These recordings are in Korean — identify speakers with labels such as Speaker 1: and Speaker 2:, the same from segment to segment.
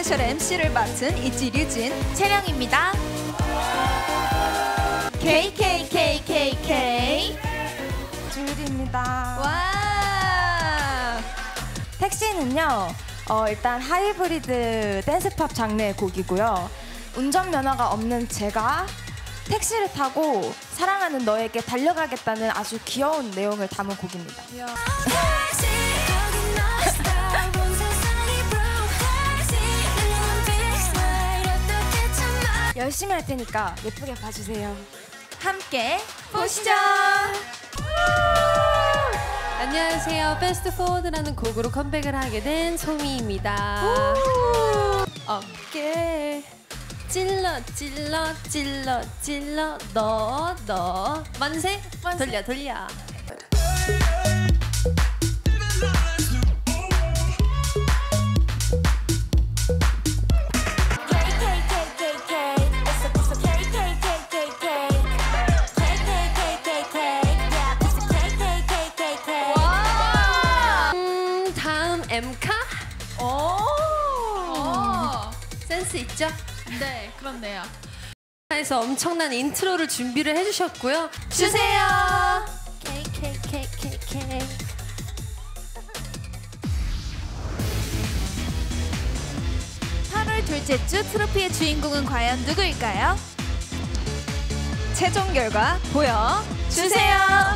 Speaker 1: 스페셜 MC를 맡은 있지 류진
Speaker 2: 채령입니다. KKKKK
Speaker 3: 주율입니다.
Speaker 1: 와.
Speaker 3: 택시는요, 일단 하이브리드 댄스팝 장르의 곡이고요. 운전면허가 없는 제가 택시를 타고 사랑하는 너에게 달려가겠다는 아주 귀여운 내용을 담은 곡입니다. 열심히 할 테니까 예쁘게 봐주세요.
Speaker 1: 함께 보시죠.
Speaker 4: 안녕하세요. 패스트 포워드라는 곡으로 컴백을 하게 된 소미입니다. 어깨 찔러 찔러 찔러 찔러 너 만세 돌려 돌려. 다음 엠카? 센스 있죠?
Speaker 2: 네, 그렇네요.
Speaker 4: 에서 엄청난 인트로를 준비를 해주셨고요. 주세요. KKKKK.
Speaker 2: 8월 둘째 주 트로피의 주인공은 과연 누구일까요?
Speaker 1: 최종 결과 보여주세요.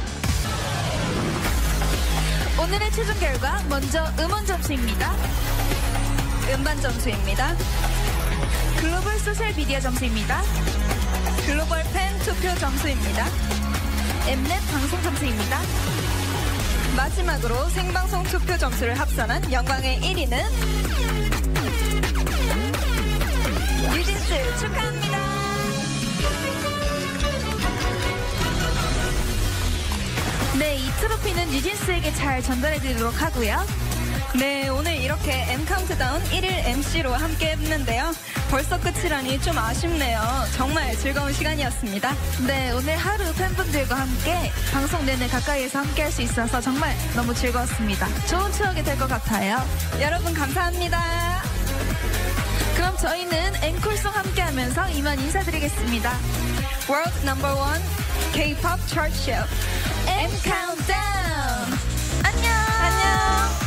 Speaker 2: 오늘의 최종 결과 먼저 음원 점수입니다.
Speaker 1: 음반 점수입니다.
Speaker 2: 글로벌 소셜 미디어 점수입니다.
Speaker 1: 글로벌 팬 투표 점수입니다.
Speaker 2: 엠넷 방송 점수입니다.
Speaker 1: 마지막으로 생방송 투표 점수를 합산한 영광의 1위는 뉴진스 축하합니다.
Speaker 2: 네, 이 트로피는 뉴진스에게 잘 전달해드리도록 하고요.
Speaker 1: 네, 오늘 이렇게 M카운트다운 1일 MC로 함께 했는데요. 벌써 끝이라니 좀 아쉽네요. 정말 즐거운 시간이었습니다.
Speaker 2: 네, 오늘 하루 팬분들과 함께 방송 내내 가까이에서 함께 할 수 있어서 정말 너무 즐거웠습니다. 좋은 추억이 될 것 같아요.
Speaker 1: 여러분 감사합니다.
Speaker 2: 그럼 저희는 앵콜송 함께 하면서 이만 인사드리겠습니다.
Speaker 1: World No.1 K-pop Chart Show M Countdown.
Speaker 2: 안녕!
Speaker 1: 안녕.